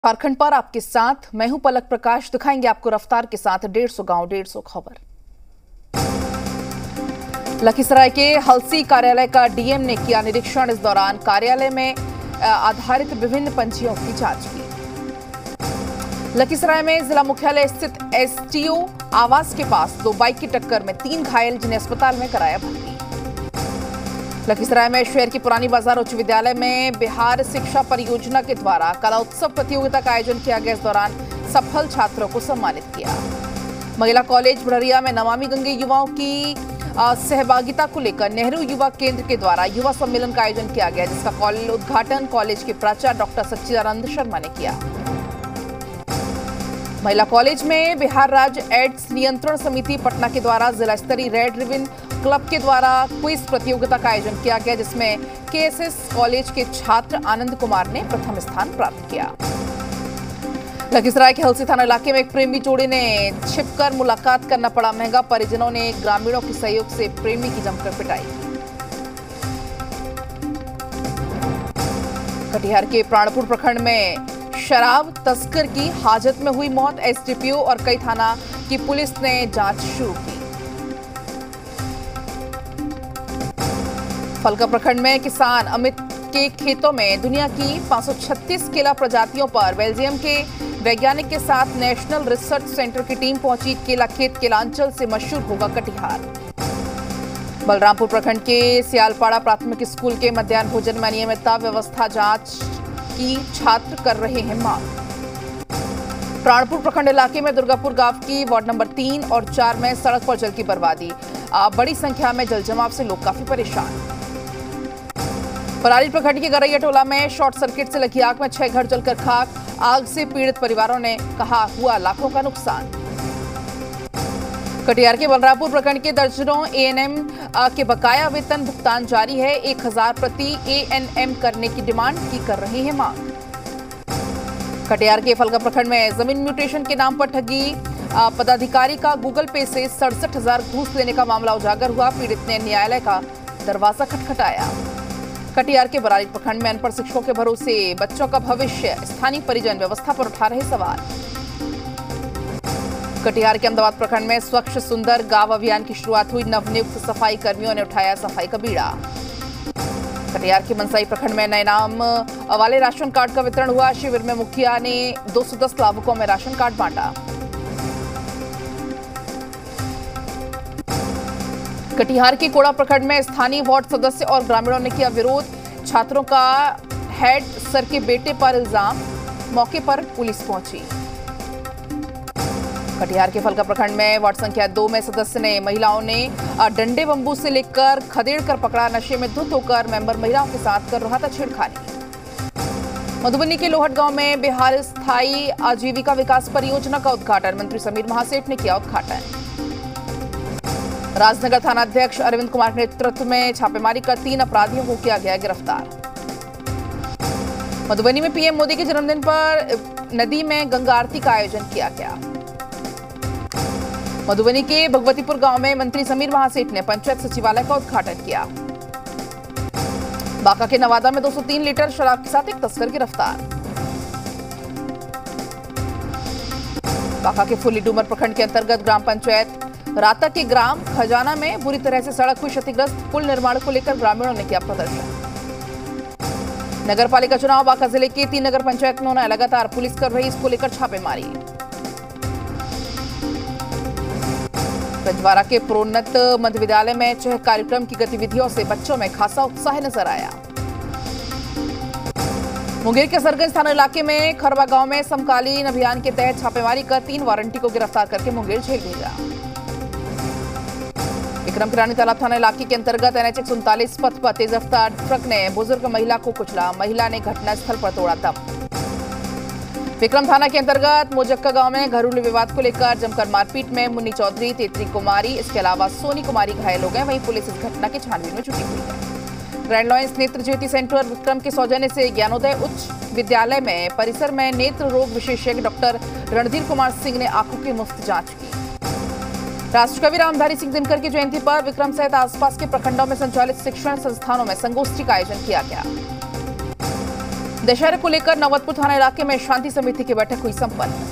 झारखंड पर आपके साथ मैं हूं पलक प्रकाश। दिखाएंगे आपको रफ्तार के साथ 150 गांव 150 खबर। लखीसराय के हलसी कार्यालय का डीएम ने किया निरीक्षण। इस दौरान कार्यालय में आधारित विभिन्न पंजियों की जांच की। लखीसराय में जिला मुख्यालय स्थित एसटीओ आवास के पास 2 बाइक की टक्कर में 3 घायल, जिन्हें अस्पताल में कराया भर्ती। लखीसराय में शहर की पुरानी बाजार उच्च विद्यालय में बिहार शिक्षा परियोजना के द्वारा कला उत्सव प्रतियोगिता का आयोजन किया गया। इस दौरान सफल छात्रों को सम्मानित किया। महिला कॉलेज बुढ़रिया में नमामि गंगे युवाओं की सहभागिता को लेकर नेहरू युवा केंद्र के द्वारा युवा सम्मेलन का आयोजन किया गया, जिसका उद्घाटन कॉलेज के प्राचार्य डॉक्टर सच्चिदानंद शर्मा ने किया। महिला कॉलेज में बिहार राज्य एड्स नियंत्रण समिति पटना के द्वारा जिला स्तरीय रेड रिबन क्लब के द्वारा क्विज प्रतियोगिता का आयोजन किया गया, जिसमें केएसएस कॉलेज के छात्र आनंद कुमार ने प्रथम स्थान प्राप्त किया। लखीसराय के हलसी थाना इलाके में एक प्रेमी जोड़ी ने छिपकर मुलाकात करना पड़ा महंगा। परिजनों ने ग्रामीणों के सहयोग से प्रेमी की जमकर पिटाई। कटिहार के प्राणपुर प्रखंड में शराब तस्कर की हाजत में हुई मौत। एसडीपीओ और कई थाना की पुलिस ने जांच शुरू की। फलका प्रखंड में किसान अमित के खेतों में दुनिया की 536 केला प्रजातियों पर बेल्जियम के वैज्ञानिक के साथ नेशनल रिसर्च सेंटर की टीम पहुंची। केला खेत केलांचल से मशहूर होगा कटिहार। बलरामपुर प्रखंड के सियालपाड़ा प्राथमिक स्कूल के मध्याह्न भोजन में अनियमितता व्यवस्था जांच की छात्र कर रहे हैं मांग। प्राणपुर प्रखंड इलाके में दुर्गापुर गांव की वार्ड नंबर 3 और 4 में सड़क पर जल की बर्बादी। बड़ी संख्या में जल जमाव से लोग काफी परेशान। पराली प्रखंड के गरैया टोला में शॉर्ट सर्किट से लगी आग में 6 घर जलकर खाक। आग से पीड़ित परिवारों ने कहा हुआ लाखों का नुकसान। कटिहार के बलरामपुर प्रखंड के दर्जनों एएनएम के बकाया वेतन भुगतान जारी है। 1000 प्रति एएनएम करने की डिमांड की कर रहे हैं मांग। कटिहार के फलका प्रखंड में जमीन म्यूटेशन के नाम पर ठगी पदाधिकारी का गूगल पे से 67,000 घूस लेने का मामला उजागर हुआ। पीड़ित ने न्यायालय का दरवाजा खटखटाया। कटिहार के बराली प्रखंड में अनपढ़ शिक्षकों के भरोसे बच्चों का भविष्य, स्थानीय परिजन व्यवस्था पर उठा रहे सवाल। कटिहार के अहमदाबाद प्रखंड में स्वच्छ सुंदर गांव अभियान की शुरुआत हुई। नवनियुक्त सफाई कर्मियों ने उठाया सफाई का बीड़ा। कटिहार के मनसाई प्रखंड में नए नाम वाले राशन कार्ड का वितरण हुआ। शिविर में मुखिया ने 210 लाभुकों में राशन कार्ड बांटा। कटिहार के कोड़ा प्रखंड में स्थानीय वार्ड सदस्य और ग्रामीणों ने किया विरोध। छात्रों का हेड सर के बेटे पर इल्जाम। मौके पर पुलिस पहुंची। कटिहार के फलका प्रखंड में वार्ड संख्या 2 में सदस्य ने महिलाओं ने डंडे बंबू से लेकर खदेड़ कर पकड़ा। नशे में धुत होकर मेंबर महिलाओं के साथ कर रहा था छेड़खानी। मधुबनी के लोहट गांव में बिहार स्थायी आजीविका विकास परियोजना का उद्घाटन मंत्री समीर महासेठ ने किया उद्घाटन। राजनगर थाना अध्यक्ष अरविंद कुमार के नेतृत्व में छापेमारी कर 3 अपराधियों को किया गया गिरफ्तार। मधुबनी में पीएम मोदी के जन्मदिन पर नदी में गंगा आरती का आयोजन किया गया। मधुबनी के भगवतीपुर गांव में मंत्री समीर महासेठ ने पंचायत सचिवालय का उद्घाटन किया। बांका के नवादा में 203 लीटर शराब के साथ एक तस्कर गिरफ्तार। बांका के फुल्ली डूमर प्रखंड के अंतर्गत ग्राम पंचायत राता के ग्राम खजाना में बुरी तरह से सड़क हुई क्षतिग्रस्त। पुल निर्माण को लेकर ग्रामीणों ने किया प्रदर्शन। नगर पालिका चुनाव बांका जिले के 3 नगर पंचायत में होना लगातार पुलिस कर रही इसको लेकर छापेमारी। रजवाड़ा के प्रोन्नत मध्य विद्यालय में चह कार्यक्रम की गतिविधियों से बच्चों में खासा उत्साह नजर आया। मुंगेर के सरगंज थाना इलाके में खरबा गांव में समकालीन अभियान के तहत छापेमारी कर 3 वारंटी को गिरफ्तार करके मुंगेर जेल भेजा। विक्रम किरानी तालाब थाना इलाके के अंतर्गत NH 139 पथ पर तेज रफ्तार ट्रक ने बुजुर्ग महिला को कुचला। महिला ने घटनास्थल पर तोड़ा दम। विक्रम थाना के अंतर्गत मोजक्का गांव में घरेलू विवाद को लेकर जमकर मारपीट में मुन्नी चौधरी, तेतरी कुमारी, इसके अलावा सोनी कुमारी घायल हो गए। वहीं पुलिस इस घटना की छानबीन में जुटी हुई है। ग्रैंड लॉयंस नेत्र ज्योति सेंटर विक्रम के सौजन्य से ज्ञानोदय उच्च विद्यालय में परिसर में नेत्र रोग विशेषज्ञ डॉक्टर रणधीर कुमार सिंह ने आंखों की मुफ्त जांच की। राष्ट्रकवि रामधारी सिंह दिनकर की जयंती पर विक्रम सहित आसपास के प्रखंडों में संचालित शिक्षण संस्थानों में संगोष्ठी का आयोजन किया गया। दशहरे को लेकर नवतपुर थाना इलाके में शांति समिति की बैठक हुई संपन्न।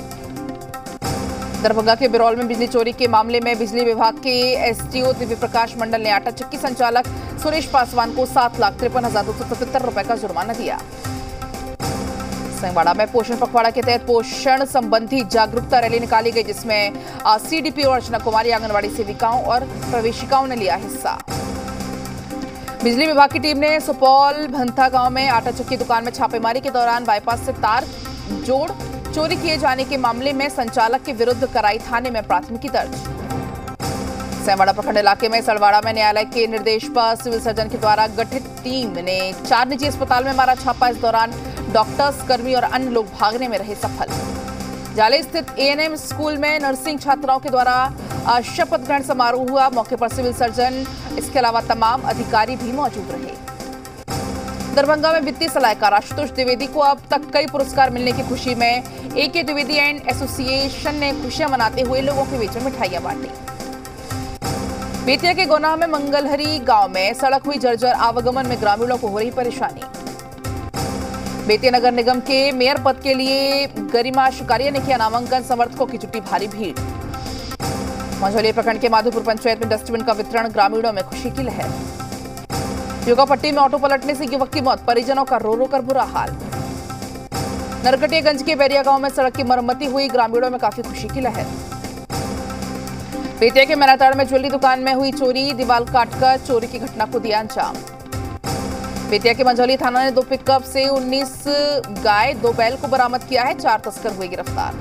दरभंगा के बिरौल में बिजली चोरी के मामले में बिजली विभाग के एसडीओ दिव्य प्रकाश मंडल ने आटा चक्की संचालक सुरेश पासवान को 7,53,277 रुपए का जुर्माना दिया। संगवाड़ा में पोषण पखवाड़ा के तहत पोषण संबंधी जागरूकता रैली निकाली गई, जिसमें सीडीपीओ अर्चना कुमारी, आंगनबाड़ी सेविकाओं और प्रवेशिकाओं ने लिया हिस्सा। बिजली विभाग की टीम ने सुपौल भंथा गांव में आटा चक्की दुकान में छापेमारी के दौरान बाईपास से तार जोड़ चोरी किए जाने के मामले में संचालक के विरुद्ध कराई थाने में प्राथमिकी दर्ज। सेमवाड़ा प्रखंड इलाके में सलवाड़ा में न्यायालय के निर्देश पर सिविल सर्जन के द्वारा गठित टीम ने 4 निजी अस्पताल में मारा छापा। इस दौरान डॉक्टर्स, कर्मी और अन्य लोग भागने में रहे सफल। जाले स्थित एएनएम स्कूल में नर्सिंग छात्राओं के द्वारा शपथ ग्रहण समारोह हुआ। मौके पर सिविल सर्जन, इसके अलावा तमाम अधिकारी भी मौजूद रहे। दरभंगा में वित्तीय सलाहकार आशुतोष द्विवेदी को अब तक कई पुरस्कार मिलने की खुशी में एके द्विवेदी एंड एसोसिएशन ने खुशियां मनाते हुए लोगों के बीच में मिठाइयां बांटी। बेतिया के गोनाह में मंगलहरी गांव में सड़क हुई जर्जर, आवागमन में ग्रामीणों को हो रही परेशानी। बेतिया नगर निगम के मेयर पद के लिए गरिमा शिकारिया ने किया नामांकन, समर्थकों की जुटी भारी भीड़। मंझौलिया प्रखंड के माधोपुर पंचायत में डस्टबिन का वितरण, ग्रामीणों में खुशी की लहर। योगापट्टी में ऑटो पलटने से युवक की मौत, परिजनों का रो रो कर बुरा हाल। नरकटियागंज के बैरिया गांव में सड़क की मरम्मती हुई, ग्रामीणों में काफी खुशी की लहर। बेतिया के मैनाताड़ में ज्वेलरी दुकान में हुई चोरी, दीवार काटकर चोरी की घटना को दिया अंजाम। बेतिया के मंझौली थाना ने 2 पिकअप से 19 गाय, 2 बैल को बरामद किया है। 4 तस्कर हुए गिरफ्तार।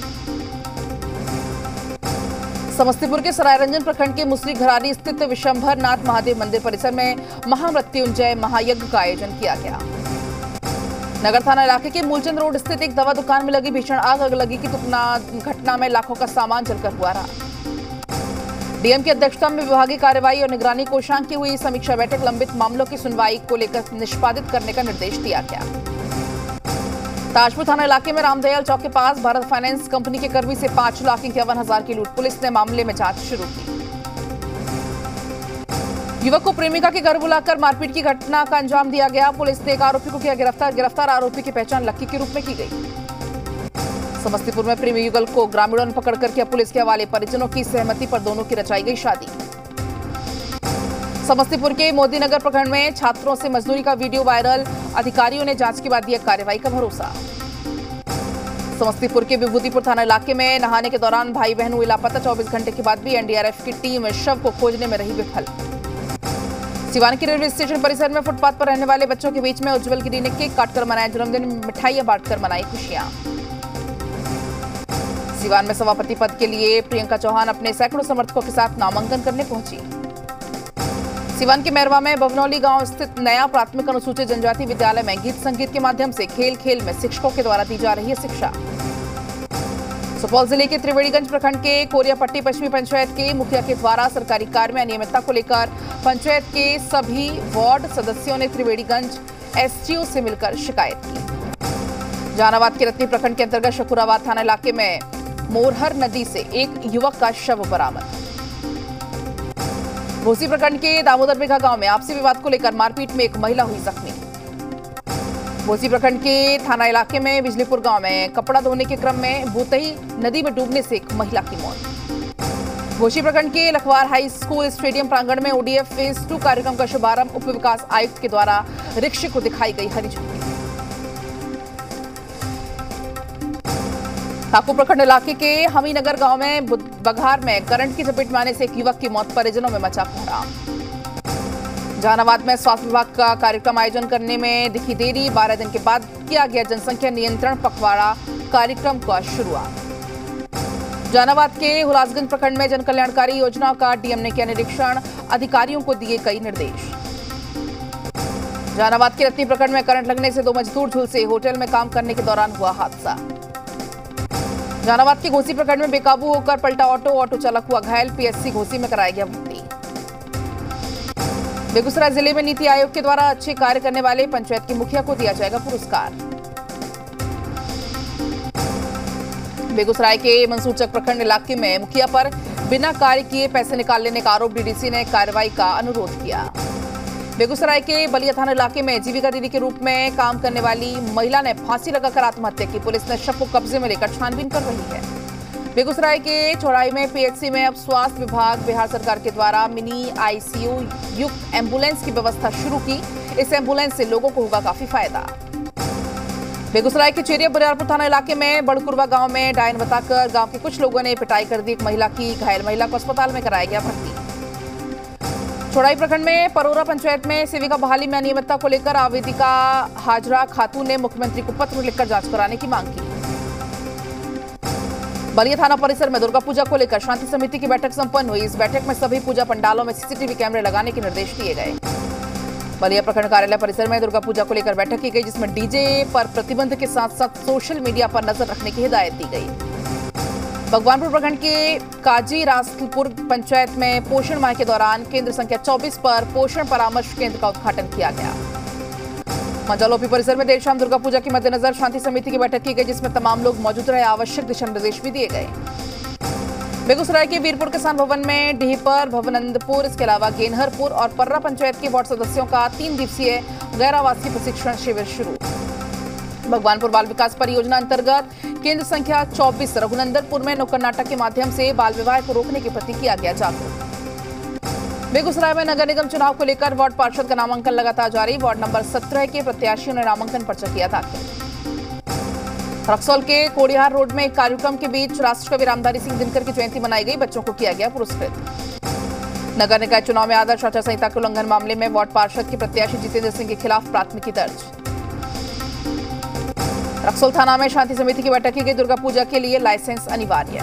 समस्तीपुर के सरायरंजन प्रखंड के मुसरी घरारी स्थित विशंभर नाथ महादेव मंदिर परिसर में महामृत्युंजय महायज्ञ का आयोजन किया गया। नगर थाना इलाके के मूलचंद रोड स्थित एक दवा दुकान में लगी भीषण आग लगी की घटना में लाखों का सामान जलकर हुआ रहा। डीएम की अध्यक्षता में विभागीय कार्रवाई और निगरानी कोषांग की हुई समीक्षा बैठक, लंबित मामलों की सुनवाई को लेकर निष्पादित करने का निर्देश दिया गया। ताजपुर थाना इलाके में रामदयाल चौक के पास भारत फाइनेंस कंपनी के कर्मी से 5,51,000 की लूट, पुलिस ने मामले में जांच शुरू की। युवक को प्रेमिका के घर बुलाकर मारपीट की घटना का अंजाम दिया गया, पुलिस ने एक आरोपी को किया गिरफ्तार आरोपी की पहचान लक्की के रूप में की गई। समस्तीपुर में प्रेमी युगल को ग्रामीणों ने पकड़कर किया पुलिस के हवाले, परिजनों की सहमति पर दोनों की रचाई गई शादी। समस्तीपुर के मोदीनगर प्रखंड में छात्रों से मजदूरी का वीडियो वायरल, अधिकारियों ने जांच के बाद दिया कार्रवाई का भरोसा। समस्तीपुर के विभूतिपुर थाना इलाके में नहाने के दौरान भाई बहन हुए लापता, 24 घंटे के बाद भी एनडीआरएफ की टीम शव को खोजने में रही विफल। सिवान के रेलवे स्टेशन परिसर में फुटपाथ पर रहने वाले बच्चों के बीच में उज्जवल गिरी ने केक काटकर मनाया जन्मदिन, मिठाइयां बांटकर मनाई खुशियां। सिवान में सभापति पद के लिए प्रियंका चौहान अपने सैकड़ों समर्थकों के साथ नामांकन करने पहुंची। सिवान के मैरवा में बवनौली गांव स्थित नया प्राथमिक अनुसूचित जनजाति विद्यालय में गीत संगीत के माध्यम से खेल में शिक्षकों के द्वारा दी जा रही है शिक्षा। सुपौल जिले के त्रिवेणीगंज प्रखंड के कोरियापट्टी पश्चिमी पंचायत के मुखिया के द्वारा सरकारी कार्य में अनियमितता को लेकर पंचायत के सभी वार्ड सदस्यों ने त्रिवेणीगंज एसडीओ से मिलकर शिकायत की। जहानाबाद के रत्नी प्रखंड के अंतर्गत शकुराबाद थाना इलाके में मोरहर नदी से एक युवक का शव बरामद। घोसी प्रखंड के दामोदर बिघा गांव में आपसी विवाद को लेकर मारपीट में एक महिला हुई जख्मी। घोसी प्रखंड के थाना इलाके में बिजलीपुर गांव में कपड़ा धोने के क्रम में भूतही नदी में डूबने से एक महिला की मौत। घोसी प्रखंड के लखवार हाई स्कूल स्टेडियम प्रांगण में ओडीएफ फेज 2 कार्यक्रम का शुभारंभ, उप विकास आयुक्त के द्वारा रिक्शे को दिखाई गई हरी झंडी। ठाकुर प्रखंड इलाके के हमीनगर गांव में बघार में करंट की चपेट में आने से एक युवक की मौत, परिजनों में मचा कोहराम। जहानाबाद में स्वास्थ्य विभाग का कार्यक्रम आयोजन करने में दिखी देरी, 12 दिन के बाद किया गया जनसंख्या नियंत्रण पखवाड़ा कार्यक्रम का शुरुआत। जहानाबाद के हुलासगंज प्रखंड में जन कल्याणकारी योजनाओं का डीएम ने किया निरीक्षण, अधिकारियों को दिए कई निर्देश। जहानाबाद के रत्नी प्रखंड में करंट लगने से 2 मजदूर झुलसे, होटल में काम करने के दौरान हुआ हादसा। जहानाबाद के घोसी प्रखंड में बेकाबू होकर पलटा ऑटो चालक हुआ घायल, पीएचसी घोसी में कराया गया भर्ती। बेगूसराय जिले में नीति आयोग के द्वारा अच्छे कार्य करने वाले पंचायत के मुखिया को दिया जाएगा पुरस्कार। बेगूसराय के मंसूरचक प्रखंड इलाके में मुखिया पर बिना कार्य किए पैसे निकाल लेने का आरोप, डीडीसी ने कार्रवाई का अनुरोध किया। बेगूसराय के बलिया थाना इलाके में जीविका दीदी के रूप में काम करने वाली महिला ने फांसी लगाकर आत्महत्या की। पुलिस ने शव को कब्जे में लेकर छानबीन कर रही है। बेगूसराय के चौड़ाई में पीएचसी में अब स्वास्थ्य विभाग बिहार सरकार के द्वारा मिनी आईसीयू युक्त एम्बुलेंस की व्यवस्था शुरू की। इस एम्बुलेंस से लोगों को होगा काफी फायदा। बेगूसराय के चेरिया बरियारपुर थाना इलाके में बड़कुरवा गांव में डायन बताकर गांव के कुछ लोगों ने पिटाई कर दी। एक महिला की घायल महिला को अस्पताल में कराया गया भर्ती। चौड़ाई प्रखंड में परोरा पंचायत में सेविका बहाली में अनियमितता को लेकर आवेदिका हाजरा खातून ने मुख्यमंत्री को पत्र लिखकर जांच कराने की मांग की। बलिया थाना परिसर में दुर्गा पूजा को लेकर शांति समिति की बैठक संपन्न हुई। इस बैठक में सभी पूजा पंडालों में सीसीटीवी कैमरे लगाने के निर्देश दिए गए। बलिया प्रखंड कार्यालय परिसर में दुर्गा पूजा को लेकर बैठक की गई, जिसमें डीजे पर प्रतिबंध के साथ साथ सोशल मीडिया पर नजर रखने की हिदायत दी गई। भगवानपुर प्रखंड के काजी रास्तपुर पंचायत में पोषण माह के दौरान केंद्र संख्या 24 पर पोषण परामर्श केंद्र का उद्घाटन किया गया। मंजालोपी परिसर में देर शाम दुर्गा पूजा के मद्देनजर शांति समिति की बैठक की गई, जिसमें तमाम लोग मौजूद रहे। आवश्यक दिशा निर्देश भी दिए गए। बेगूसराय के वीरपुर किसान भवन में डीहपर, भवनंदपुर, इसके अलावा गेनहरपुर और पर्रा पंचायत के वार्ड सदस्यों का 3 दिवसीय गैर आवासीय प्रशिक्षण शिविर शुरू। भगवानपुर बाल विकास परियोजना अंतर्गत केंद्र संख्या 24 रघुनंदनपुर में नुक्कड़ नाटक के माध्यम से बाल विवाह को रोकने के प्रति किया गया जागरूक। बेगूसराय में नगर निगम चुनाव को लेकर वार्ड पार्षद का नामांकन लगातार जारी। वार्ड नंबर 17 के प्रत्याशियों ने नामांकन पर्चा किया दाखिल। रक्सौल के कोडिहार रोड में एक कार्यक्रम के बीच राष्ट्रकवि रामधारी सिंह दिनकर की जयंती मनाई गई। बच्चों को किया गया पुरस्कृत। नगर निकाय चुनाव में आदर्श आचार संहिता के उल्लंघन मामले में वार्ड पार्षद के प्रत्याशी जितेंद्र सिंह के खिलाफ प्राथमिकी दर्ज। रक्सौल थाना में शांति समिति की बैठक की गई। दुर्गा पूजा के लिए लाइसेंस अनिवार्य।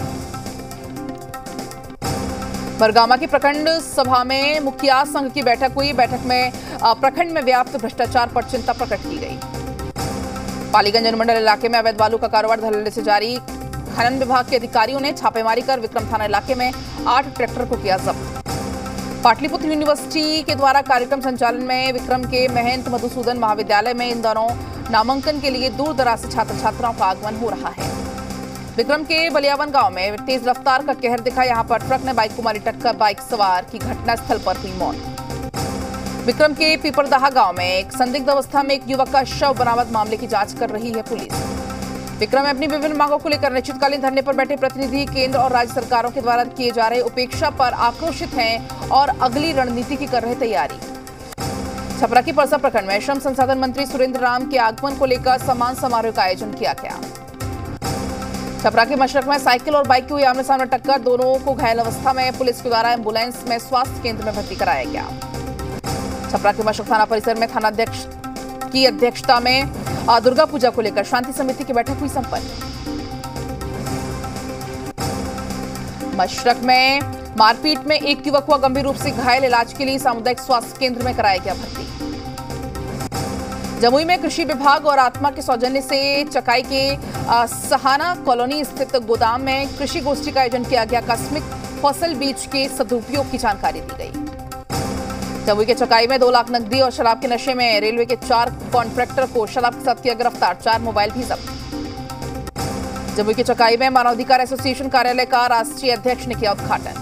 बरगामा की प्रखंड सभा में मुखिया संघ की बैठक हुई। बैठक में प्रखंड में व्याप्त भ्रष्टाचार पर चिंता प्रकट की गई। पालीगंज अनुमंडल इलाके में अवैध बालू का कारोबार धड़ल्ले से जारी। खनन विभाग के अधिकारियों ने छापेमारी कर विक्रम थाना इलाके में 8 ट्रैक्टर को किया जब्त। पाटलिपुत्र यूनिवर्सिटी के द्वारा कार्यक्रम संचालन में विक्रम के महंत मधुसूदन महाविद्यालय में इन दोनों नामांकन के लिए दूर दराज से छात्र छात्राओं का आगमन हो रहा है। विक्रम के बलियावन गांव में तेज रफ्तार का कहर दिखा। यहां पर ट्रक ने बाइक को मारी टक्कर, बाइक सवार की घटनास्थल पर हुई मौत। विक्रम के पीपरदाहा गांव में एक संदिग्ध अवस्था में एक युवक का शव बरामद, मामले की जांच कर रही है पुलिस। विक्रम में अपनी विभिन्न मांगों को लेकर अनिश्चितकालीन धरने पर बैठे प्रतिनिधि केंद्र और राज्य सरकारों के द्वारा किए जा रहे उपेक्षा पर आक्रोशित हैं और अगली रणनीति की कर रहे तैयारी। छपरा की परसा प्रखंड में श्रम संसाधन मंत्री सुरेंद्र राम के आगमन को लेकर सम्मान समारोह का आयोजन किया गया। छपरा के मशरक में साइकिल और बाइक की हुई आमने सामने टक्कर, दोनों को घायल अवस्था में पुलिस के द्वारा एम्बुलेंस में स्वास्थ्य केंद्र में भर्ती कराया गया। छपरा के मशरक थाना परिसर में थानाध्यक्ष की अध्यक्षता में दुर्गा पूजा को लेकर शांति समिति की बैठक हुई संपन्न। मशरक में मारपीट में एक युवक हुआ गंभीर रूप से घायल, इलाज के लिए सामुदायिक स्वास्थ्य केंद्र में कराया गया भर्ती। जमुई में कृषि विभाग और आत्मा के सौजन्य से चकाई के सहाना कॉलोनी स्थित गोदाम में कृषि गोष्ठी का आयोजन किया गया। आकस्मिक फसल बीज के सदुपयोग की जानकारी दी गई। जमुई के चकाई में 2 लाख नकदी और शराब के नशे में रेलवे के 4 कॉन्ट्रैक्टर को शराब के साथ किया गिरफ्तार, 4 मोबाइल भी जब्त। जमुई के चकाई में मानवाधिकार एसोसिएशन कार्यालय का राष्ट्रीय अध्यक्ष ने किया उद्घाटन।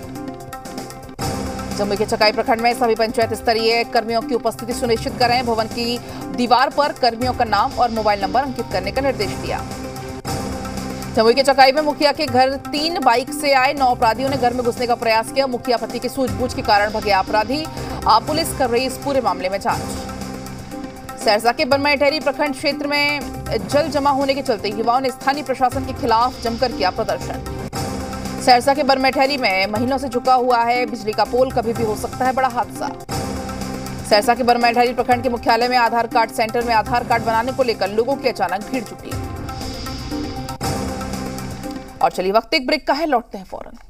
जमुई के चकाई प्रखंड में सभी पंचायत स्तरीय कर्मियों की उपस्थिति सुनिश्चित करें। भवन की दीवार पर कर्मियों का नाम और मोबाइल नंबर अंकित करने का निर्देश दिया। जमुई के चकाई में मुखिया के घर 3 बाइक से आए 9 अपराधियों ने घर में घुसने का प्रयास किया। मुखिया पति की सूझबूझ के कारण भगे अपराधी। पुलिस कर रही इस पूरे मामले में जांच। सहरसा के बनमैठेरी प्रखंड क्षेत्र में जल जमा होने के चलते युवाओं ने स्थानीय प्रशासन के खिलाफ जमकर किया प्रदर्शन। सहरसा के बनमैठेरी में महीनों से झुका हुआ है बिजली का पोल, कभी भी हो सकता है बड़ा हादसा। सहरसा के बनमैठेरी प्रखंड के मुख्यालय में आधार कार्ड सेंटर में आधार कार्ड बनाने को लेकर लोगों की अचानक भीड़ जुटी। और चलिए वक्त एक ब्रेक का है, लौटते हैं फौरन।